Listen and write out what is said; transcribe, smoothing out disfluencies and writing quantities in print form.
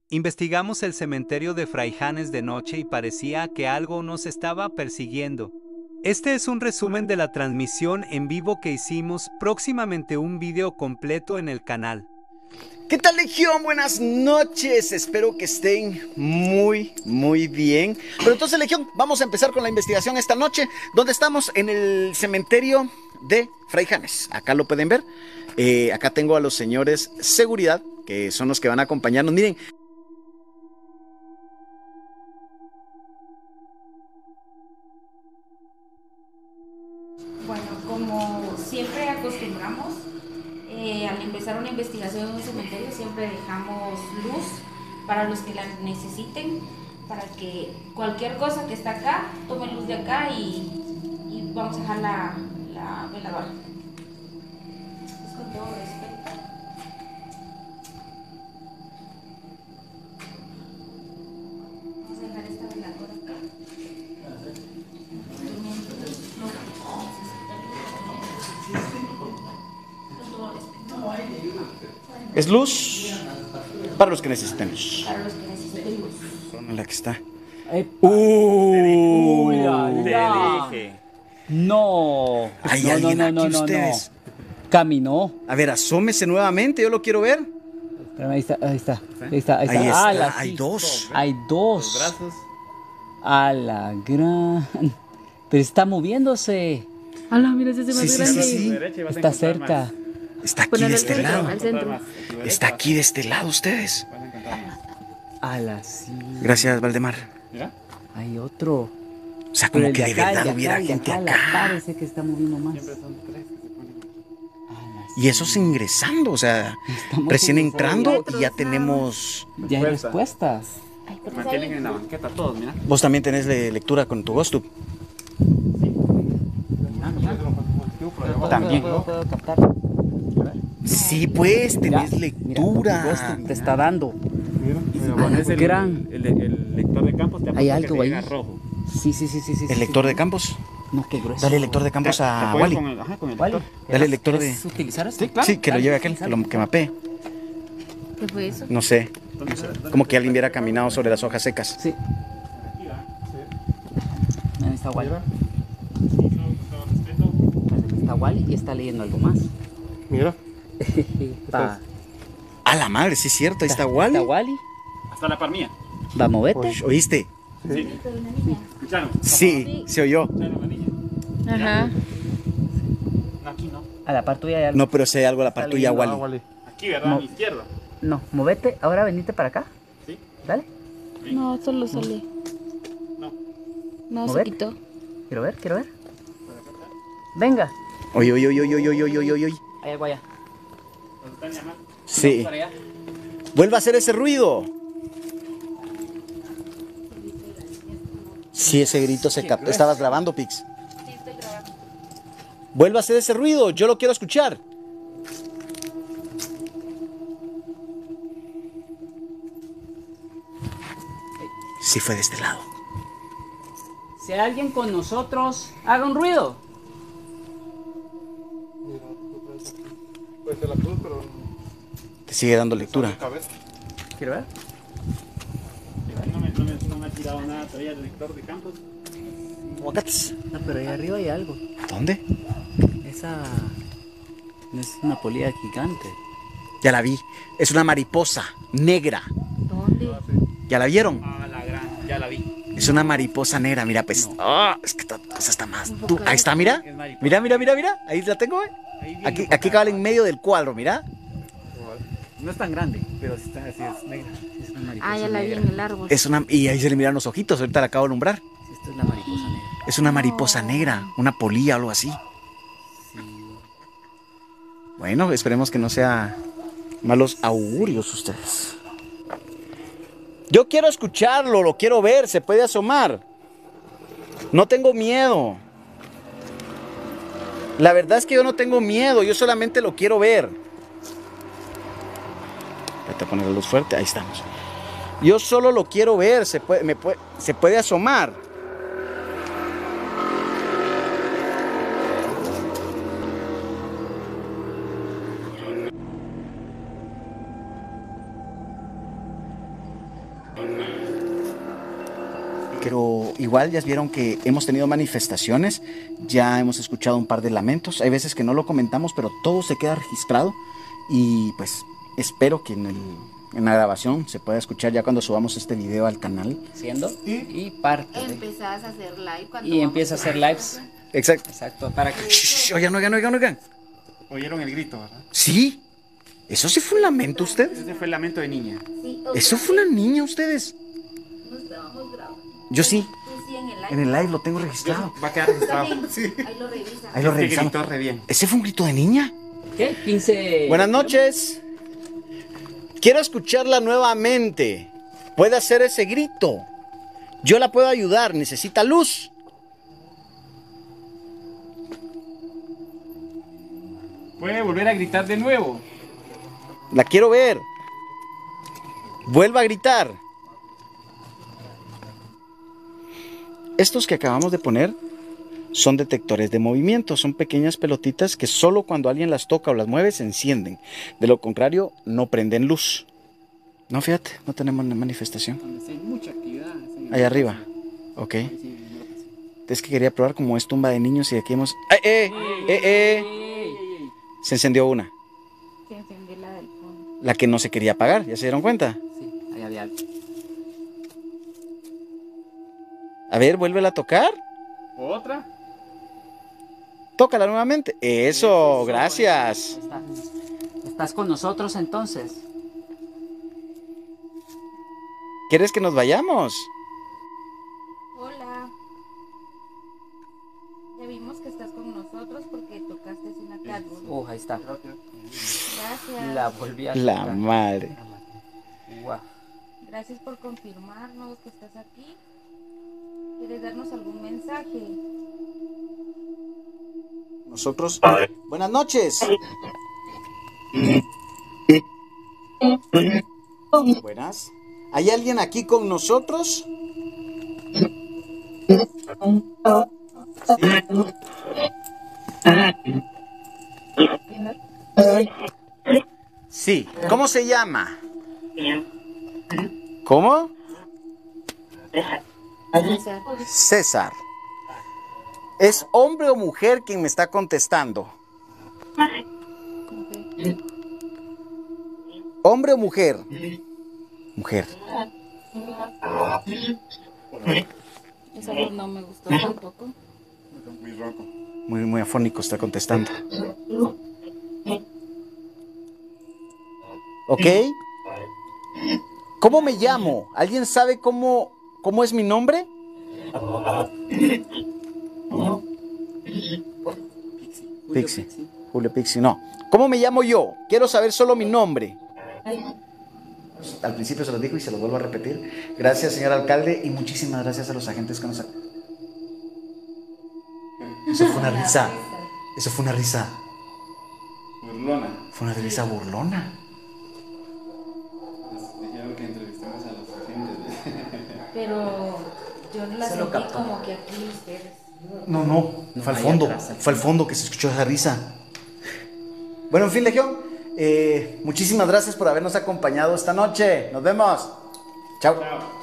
Investigamos el cementerio de Fraijanes de noche y parecía que algo nos estaba persiguiendo. Este es un resumen de la transmisión en vivo que hicimos, próximamente un video completo en el canal. ¿Qué tal, Legión? Buenas noches, espero que estén muy bien. Pero entonces, Legión, vamos a empezar con la investigación esta noche, donde estamos en el cementerio de Fraijanes. Acá lo pueden ver, acá tengo a los señores seguridad, que son los que van a acompañarnos. Miren. Bueno, como siempre acostumbramos, al empezar una investigación en un cementerio siempre dejamos luz para los que la necesiten, para que cualquier cosa que está acá tome luz de acá y vamos a dejar la veladora. Es con todo respeto. Vamos a dejar esta veladora acá. Es luz para los que necesiten luz. Para los que necesiten luz. Son la que está. Uy, ya. Te dije. No. ¿Hay no, alguien no, aquí, no, no, ustedes? no. Caminó. A ver, asómese nuevamente, yo lo quiero ver. Espérame, ahí está, ahí está. Ahí está, ahí está. Ahí está, Ala, hay sí. dos. Hay dos. Los brazos. A la gran. Pero está moviéndose. Ala, mira, ese es Sí, más sí, grande. sí. Está cerca. Está aquí Ponerlo de al este centro, lado. al centro. Está aquí de este lado, ustedes. Ala, sí. Gracias, Valdemar. Hay otro. O sea, Pero como el que de acá, verdad el hubiera el gente La acá. parece que está moviendo más. Ala, Y eso es ingresando, o sea, Estamos recién ingresando. entrando y ya tenemos... Ya hay respuestas. Mantienen en la banqueta todos, mira. Vos también tenés lectura con tu GhostTube. También. Puedo captar. Sí, pues, tenés Mira, lectura. GhostTube te está dando. Pones el, gran. el lector de campos, te Hay apuesto que algo te ahí. llega rojo. Sí. ¿El lector de campos? No, qué grueso. Dale lector de campos Te a apoyas Wally. con el, con el Wally, lector. Dale lector de... ¿quieres utilizar esto? Sí, que lo Dale, lleve aquel, que mapee. ¿Qué fue eso? No sé, como que alguien hubiera caminado sobre las hojas secas. Sí. Ahí está Wally. Está Wally y está leyendo algo más. Mira. Va. A la madre, sí es cierto, ahí está Wally. Está Wally. Hasta la par mía. Va, movete. ¿Oíste? Sí. Escucharon. Sí, se oyó. Escucharon la niña. Ajá. No, aquí no. A la par tuya hay algo. No, pero sé algo a la par tuya, leyendo Wally. Aquí, ¿verdad? No. A mi izquierda. No, movete. Ahora venite para acá. Sí. Dale. No, solo sale. No. No, se Movete. quitó. Quiero ver, quiero ver. Venga. Oye, oye, oye, oye, oye, oye, oye, oye. Hay algo allá. ¿Nos están llamando? Sí. Para allá. Vuelva a hacer ese ruido. Sí, ese grito se captó. Estabas grabando, Pix. Sí, estoy grabando. Vuelva a hacer ese ruido, yo lo quiero escuchar. Sí fue de este lado. Si hay alguien con nosotros, haga un ruido. Pues de la cruz, pero Te sigue dando lectura. cabeza. Quiero ver. No me ha tirado nada todavía el lector de campos. Aguacates. No, pero ahí arriba hay algo. ¿Dónde? Esa no es una polilla gigante. Ya la vi. Es una mariposa negra. ¿Dónde? ¿Ya la vieron? Ah, la gran, ya la vi. Es una mariposa negra, mira pues. Ah, es que esta cosa está más. Ahí está, mira. Es mariposa. Mira, mira, mira, mira. Ahí la tengo, Ahí bien Aquí enfocada. cabal en medio del cuadro, mira. No es tan grande, pero sí está así, es negra. Es una mariposa Ah, ya la vi negra. en el árbol. Es una. Y ahí se le miran los ojitos, ahorita la acabo de alumbrar. Sí, esta es la mariposa negra. Es una mariposa negra, una polilla o algo así. Bueno, esperemos que no sea malos augurios ustedes. Yo quiero escucharlo, lo quiero ver, se puede asomar. No tengo miedo. La verdad es que yo no tengo miedo, yo solamente lo quiero ver. Voy a poner la luz fuerte, ahí estamos. Yo solo lo quiero ver, se puede asomar. Pero igual ya vieron que hemos tenido manifestaciones, ya hemos escuchado un par de lamentos, hay veces que no lo comentamos, pero todo se queda registrado y pues espero que en la grabación se pueda escuchar ya cuando subamos este video al canal. Siendo y parte. Empezás a hacer live cuando Y vamos empieza a hacer la lives. casa. Exacto. Exacto, para que... Shh, oigan, oigan, oigan, oigan. Oyeron el grito, ¿verdad? ¿Sí? ¿Eso sí fue un lamento usted? Ese fue el lamento de niña. Sí, o ¿Eso sea, fue una niña ustedes? no estábamos grabando. Yo sí, Tú sí en el live. en el live lo tengo registrado. Va a quedar registrado. También, ahí lo revisan. Ahí lo Que revisamos. gritó re bien. ¿Ese fue un grito de niña? ¿Qué? 15... Buenas noches. Quiero escucharla nuevamente. Puede hacer ese grito. Yo la puedo ayudar. Necesita luz. Puede volver a gritar de nuevo. La quiero ver. Vuelva a gritar. Estos que acabamos de poner son detectores de movimiento. Son pequeñas pelotitas que solo cuando alguien las toca o las mueve se encienden. De lo contrario, no prenden luz. No, fíjate, no tenemos manifestación. Donde sí hay mucha actividad. Sí. Allá arriba. Ok. Ahí sí, no lo pasé. Es que quería probar como es tumba de niños y aquí hemos... ¡Eh! Ey. Se encendió una. Se encendió la del fondo. La que no se quería apagar. ¿Ya se dieron cuenta? Sí, ahí había algo. A ver, vuélvela a tocar. Otra. Tócala nuevamente. Eso, gracias. Ahí está. ¿Estás con nosotros entonces? ¿Quieres que nos vayamos? Hola. Ya vimos que estás con nosotros porque tocaste una árbol. Ahí está. Gracias. La volví a La tocar. madre. Guau. Gracias por confirmarnos que estás aquí. ¿Quieres darnos algún mensaje? Nosotros... Buenas noches. Buenas. ¿Hay alguien aquí con nosotros? Sí. ¿Cómo se llama? ¿Cómo? César. César. ¿Es hombre o mujer quien me está contestando? ¿Cómo que? ¿Hombre o mujer? Mujer. Esa voz no me gustó tampoco. Muy roco. Muy afónico está contestando. ¿Ok? ¿Cómo me llamo? ¿Alguien sabe cómo es mi nombre? Pixie. Julio Pixie, no. ¿Cómo me llamo yo? Quiero saber solo mi nombre. Al principio se lo dijo y se lo vuelvo a repetir. Gracias, señor alcalde, y muchísimas gracias a los agentes que nos... Eso fue una risa. Eso fue una risa. Burlona. Fue una risa burlona. Dijeron que entrevistamos a los agentes. Pero yo la Se lo sentí captó. como que aquí ustedes. No, fue al ahí fondo. atrás, al Fue al fondo que se escuchó esa risa. Bueno, en fin, Legión, muchísimas gracias por habernos acompañado esta noche. Nos vemos. Chao. Chao.